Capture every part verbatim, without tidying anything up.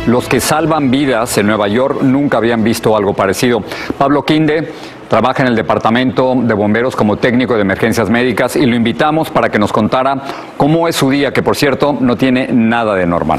los que salvan vidas en Nueva York nunca habían visto algo parecido. Pablo Quinde trabaja en el Departamento de Bomberos como técnico de emergencias médicas y lo invitamos para que nos contara cómo es su día, que por cierto no tiene nada de normal.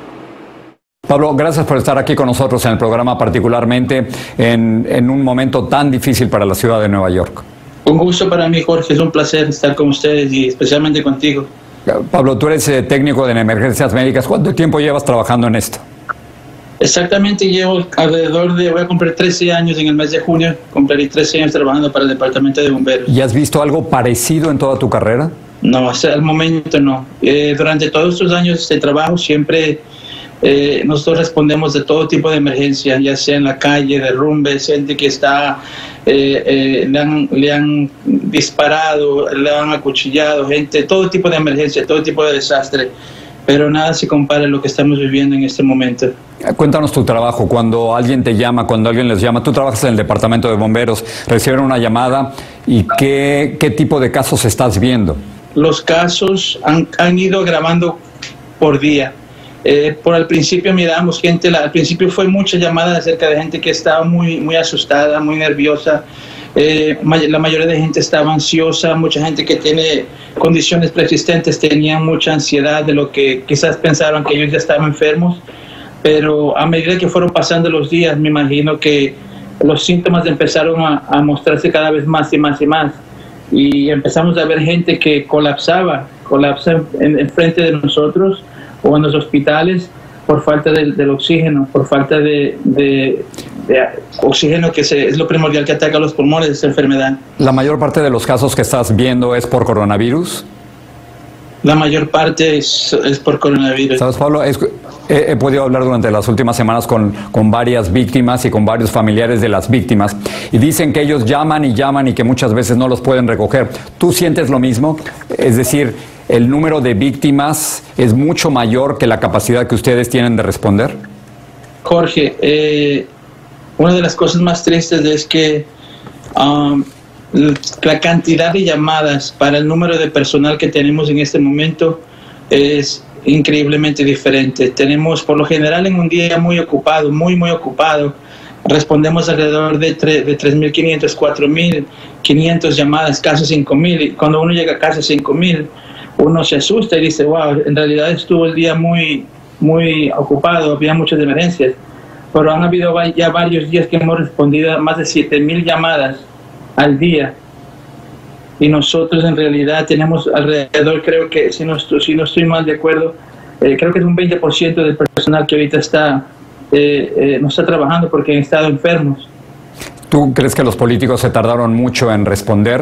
Pablo, gracias por estar aquí con nosotros en el programa, particularmente en, en un momento tan difícil para la ciudad de Nueva York. Un gusto para mí, Jorge, es un placer estar con ustedes y especialmente contigo. Pablo, tú eres eh, técnico de emergencias médicas. ¿Cuánto tiempo llevas trabajando en esto? Exactamente, llevo alrededor de, voy a cumplir trece años en el mes de junio, cumpliré trece años trabajando para el Departamento de Bomberos. ¿Y has visto algo parecido en toda tu carrera? No, hasta el momento no. Eh, durante todos estos años de trabajo siempre eh, nosotros respondemos de todo tipo de emergencia, ya sea en la calle, derrumbes, gente que está, eh, eh, le, han, le han disparado, le han acuchillado, gente, todo tipo de emergencia, todo tipo de desastre. Pero nada se compara a lo que estamos viviendo en este momento. Cuéntanos tu trabajo, cuando alguien te llama, cuando alguien les llama, tú trabajas en el Departamento de Bomberos, reciben una llamada y ¿qué, qué tipo de casos estás viendo? Los casos han, han ido grabando por día. Eh, por al principio miramos gente, la, al principio fue mucha llamada acerca de gente que estaba muy, muy asustada, muy nerviosa. Eh, la mayoría de gente estaba ansiosa, mucha gente que tiene condiciones preexistentes tenían mucha ansiedad de lo que quizás pensaron que ellos ya estaban enfermos, pero a medida que fueron pasando los días me imagino que los síntomas empezaron a, a mostrarse cada vez más y más y más y empezamos a ver gente que colapsaba, colapsa en, en frente de nosotros o en los hospitales por falta del, del oxígeno, por falta de, de, de oxígeno, que se, es lo primordial que ataca a los pulmones de esta enfermedad. ¿La mayor parte de los casos que estás viendo es por coronavirus? La mayor parte es, es por coronavirus. ¿Sabes, Pablo? Es, he, he podido hablar durante las últimas semanas con, con varias víctimas y con varios familiares de las víctimas y dicen que ellos llaman y llaman y que muchas veces no los pueden recoger. ¿Tú sientes lo mismo? Es decir, ¿el número de víctimas es mucho mayor que la capacidad que ustedes tienen de responder? Jorge, eh, una de las cosas más tristes es que um, la cantidad de llamadas para el número de personal que tenemos en este momento es increíblemente diferente. Tenemos, por lo general, en un día muy ocupado, muy, muy ocupado, respondemos alrededor de, de tres mil quinientos, cuatro mil quinientos llamadas, casi cinco mil. Y cuando uno llega a casi cinco mil, uno se asusta y dice, wow, en realidad estuvo el día muy, muy ocupado, había muchas emergencias. Pero han habido ya varios días que hemos respondido a más de siete mil llamadas al día. Y nosotros en realidad tenemos alrededor, creo que, si no, si no estoy mal de acuerdo, eh, creo que es un veinte por ciento del personal que ahorita está, eh, eh, no está trabajando porque han estado enfermos. ¿Tú crees que los políticos se tardaron mucho en responder?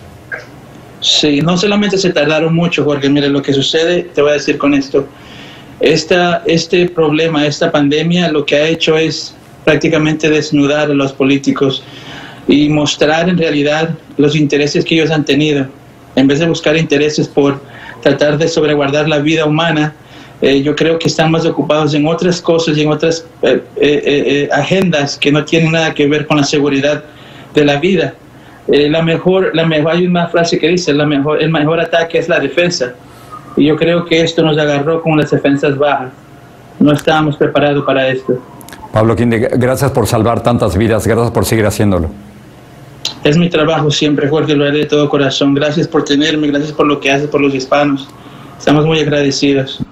Sí, no solamente se tardaron mucho, Jorge. Mire, lo que sucede, te voy a decir con esto. Esta, este problema, esta pandemia, lo que ha hecho es prácticamente desnudar a los políticos y mostrar en realidad los intereses que ellos han tenido. En vez de buscar intereses por tratar de sobreguardar la vida humana, eh, yo creo que están más ocupados en otras cosas y en otras eh, eh, eh, agendas que no tienen nada que ver con la seguridad de la vida. Eh, la mejor, la mejor, hay una frase que dice, la mejor, el mejor ataque es la defensa. Y yo creo que esto nos agarró con las defensas bajas. No estábamos preparados para esto. Pablo Quinde, gracias por salvar tantas vidas, gracias por seguir haciéndolo. Es mi trabajo siempre, Jorge, lo haré de todo corazón. Gracias por tenerme, gracias por lo que haces por los hispanos. Estamos muy agradecidos.